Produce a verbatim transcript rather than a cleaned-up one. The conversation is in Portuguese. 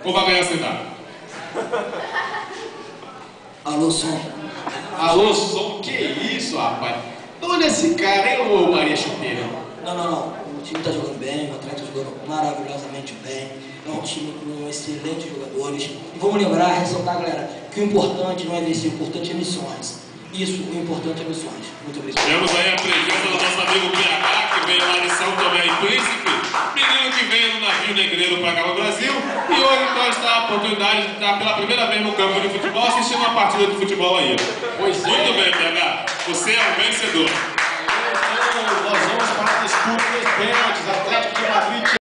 Ou vai ganhar sentado? Alô, som. Alô, som? Que isso, rapaz? Olha esse cara, hein, ô Maria Chuteira? Não, não, não. O time tá jogando bem, o atleta tá jogando maravilhosamente bem. É um time com excelentes jogadores. E vamos lembrar, ressaltar, galera, que o importante não é vencer, o importante é missões. Isso, o importante é missões. Muito obrigado. Temos aí a presença do nosso amigo P H, que veio lá de São Tomé e Príncipe, menino que veio no navio negreiro para cá no Brasil, e hoje então está a oportunidade de estar pela primeira vez no campo de futebol assistindo uma partida de futebol aí. Pois muito bem, P H, você é o vencedor. Nós vamos para a disputa dos pênaltis, Atlético de Madrid.